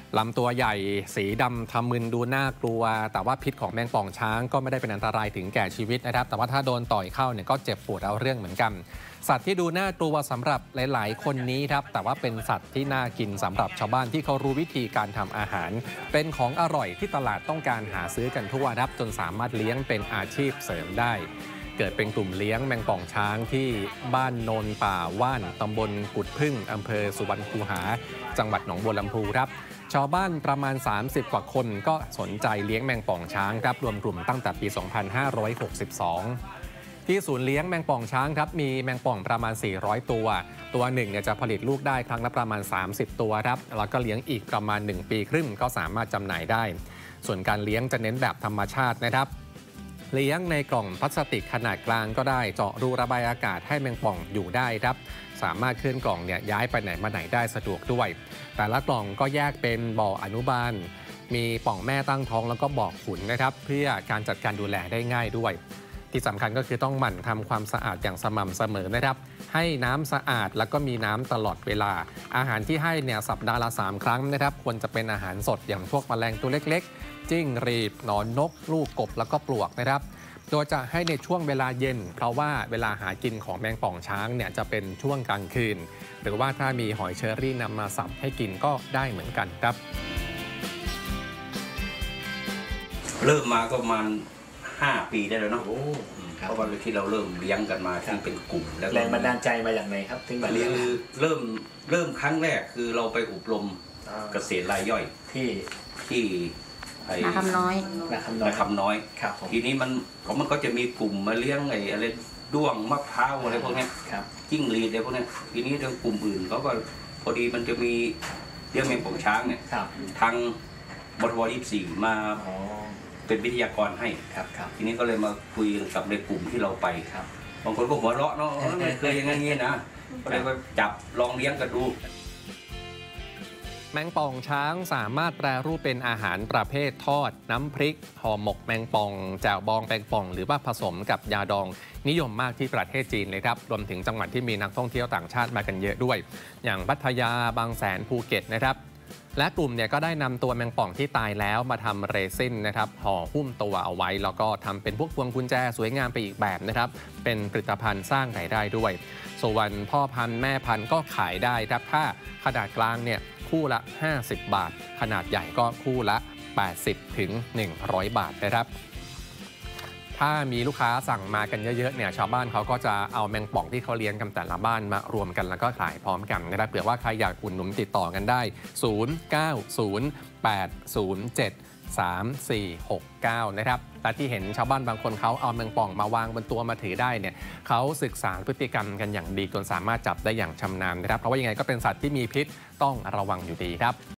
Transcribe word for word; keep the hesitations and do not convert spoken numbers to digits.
ลำตัวใหญ่สีดำทะมึนดูน่ากลัวแต่ว่าพิษของแมงป่องช้างก็ไม่ได้เป็นอันตรายถึงแก่ชีวิตนะครับแต่ว่าถ้าโดนต่อยเข้าเนี่ยก็เจ็บปวดเอาเรื่องเหมือนกันสัตว์ที่ดูน่ากลัวสำหรับหลายๆคนนี้ครับแต่ว่าเป็นสัตว์ที่น่ากินสำหรับชาวบ้านที่เขารู้วิธีการทำอาหารเป็นของอร่อยที่ตลาดต้องการหาซื้อกันทั่วครับจนสามารถเลี้ยงเป็นอาชีพเสริมได้เกิดเป็นกลุ่มเลี้ยงแมงป่องช้างที่บ้านโนนป่าว่านตำบลกุดพึ่งอำเภอสุวรรณคูหาจังหวัดหนองบัวลำพูครับชาวบ้านประมาณสามสิบกว่าคนก็สนใจเลี้ยงแมงป่องช้างครับรวมกลุ่มตั้งแต่ปี สองพันห้าร้อยหกสิบสอง ที่ศูนย์เลี้ยงแมงป่องช้างครับมีแมงป่องประมาณสี่ร้อยตัวตัวหนึ่งเนี่ยจะผลิตลูกได้ครั้งละประมาณสามสิบตัวครับแล้วก็เลี้ยงอีกประมาณหนึ่งปีครึ่งก็สามารถจำหน่ายได้ส่วนการเลี้ยงจะเน้นแบบธรรมชาตินะครับเลี้ยงในกล่องพลาสติกขนาดกลางก็ได้เจาะรูระบายอากาศให้แมงป่องอยู่ได้ครับสามารถเคลื่อนกล่องเนี่ยย้ายไปไหนมาไหนได้สะดวกด้วยแต่ละกล่องก็แยกเป็นบ่ออนุบาลมีป่องแม่ตั้งท้องแล้วก็บ่อขุนนะครับเพื่อการจัดการดูแลได้ง่ายด้วยที่สำคัญก็คือต้องหมั่นทำความสะอาดอย่างสม่ำเสมอนะครับให้น้ำสะอาดแล้วก็มีน้ำตลอดเวลาอาหารที่ให้เนี่ยสัปดาห์ละสามครั้งนะครับควรจะเป็นอาหารสดอย่างพวกแมลงตัวเล็กๆจิ้งหรีดหนอนนกลูกกบแล้วก็ปลวกนะครับโดยจะให้ในช่วงเวลาเย็นเพราะว่าเวลาหากินของแมงป่องช้างเนี่ยจะเป็นช่วงกลางคืนหรือว่าถ้ามีหอยเชอรี่นำมาสับให้กินก็ได้เหมือนกันครับเริ่มมาก็ประมาณห้าปีได้แล้วเนาะเพราะว่าที่เราเริ่มเลี้ยงกันมาที่เป็นกลุ่มแล้วแรงบันดาลใจมาอย่างไรครับถึงมาเลี้ยงคือเริ่มเริ่มครั้งแรกคือเราไปอบรมเกษตรรายย่อยที่ที่นาคำน้อยนาคำน้อยนาคำน้อยทีนี้มันของมันก็จะมีกลุ่มมาเลี้ยงไอ้อะไรด้วงมะพร้าวอะไรพวกนี้จิ้งหรีดอะไรพวกนี้ทีนี้ทางกลุ่มอื่นเขาก็พอดีมันจะมีเลี้ยงแมงป่องช้างเนี่ยทางบทวยี่สิบสี่มาเป็นวิทยากรให้ทีนี้ก็เลยมาคุยกับในกลุ่มที่เราไปบางคนก็หัวเราะเนาะไม่เคยอย่างงี้นะก็เลยไปจับลองเลี้ยงกันดูแมงป่องช้างสามารถแปรรูปเป็นอาหารประเภททอดน้ำพริกห่อหมกแมงป่องแจ่วบองแมงป่องหรือว่าผสมกับยาดองนิยมมากที่ประเทศจีนเลยครับรวมถึงจังหวัดที่มีนักท่องเที่ยวต่างชาติมากันเยอะด้วยอย่างพัทยาบางแสนภูเก็ตนะครับและกลุ่มเนี่ยก็ได้นำตัวแมงป่องที่ตายแล้วมาทำเรซินนะครับห่อหุ้มตัวเอาไว้แล้วก็ทำเป็นพวกพวงกุญแจสวยงามไปอีกแบบนะครับเป็นผลิตภัณฑ์สร้างรายได้ด้วยส่วนพ่อพันธุ์แม่พันธุ์ก็ขายได้ครับถ้าขนาดกลางเนี่ยคู่ละห้าสิบบาทขนาดใหญ่ก็คู่ละแปดสิบถึงหนึ่งร้อยบาทนะครับถ้ามีลูกค้าสั่งมากันเยอะๆเนี่ยชาวบ้านเขาก็จะเอาแมงป่องที่เขาเลี้ยงกันแต่ละบ้านมารวมกันแล้วก็ขายพร้อมกันนะครับเผื่อว่าใครอยากอุดหนุนติดต่อกันได้ศูนย์ เก้า ศูนย์ แปด ศูนย์ เจ็ด สาม สี่ หก เก้านะครับแต่ที่เห็นชาวบ้านบางคนเขาเอาแมงป่องมาวางบนตัวมาถือได้เนี่ยเขาศึกษาพฤติกรรมกันอย่างดีจนสามารถจับได้อย่างชำนาญนะครับเพราะว่ายังไงก็เป็นสัตว์ที่มีพิษต้องระวังอยู่ดีครับ